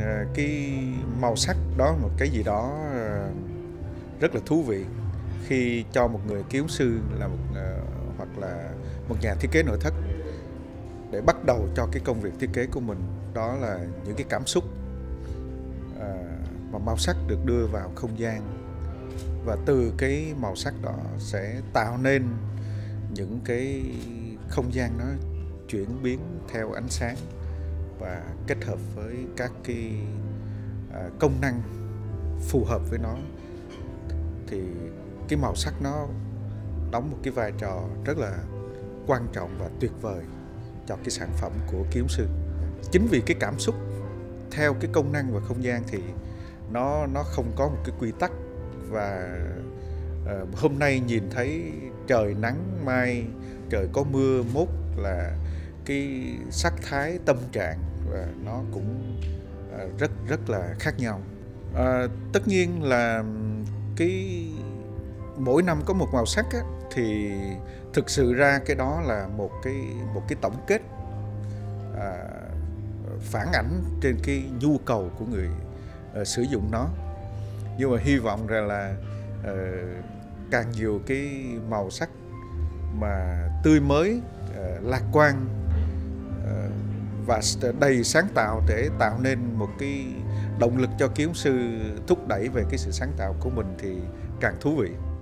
cái màu sắc đó một cái gì đó rất là thú vị khi cho một người kiến trúc sư là hoặc là một nhà thiết kế nội thất để bắt đầu cho cái công việc thiết kế của mình. Đó là những cái cảm xúc mà màu sắc được đưa vào không gian, và từ cái màu sắc đó sẽ tạo nên những cái không gian nó chuyển biến theo ánh sáng và kết hợp với các cái công năng phù hợp với nó, thì cái màu sắc nó đóng một cái vai trò rất là quan trọng và tuyệt vời cho cái sản phẩm của kiến trúc sư. Chính vì cái cảm xúc theo cái công năng và không gian thì nó không có một cái quy tắc, và hôm nay nhìn thấy trời nắng, mai trời có mưa, mốt là cái sắc thái tâm trạng và nó cũng rất là khác nhau. Tất nhiên là cái mỗi năm có một màu sắc á, thì thực sự ra cái đó là một cái tổng kết phản ảnh trên cái nhu cầu của người sử dụng nó. Nhưng mà hy vọng rằng là càng nhiều cái màu sắc mà tươi mới, lạc quan và đầy sáng tạo để tạo nên một cái động lực cho kiến trúc sư thúc đẩy về cái sự sáng tạo của mình thì càng thú vị.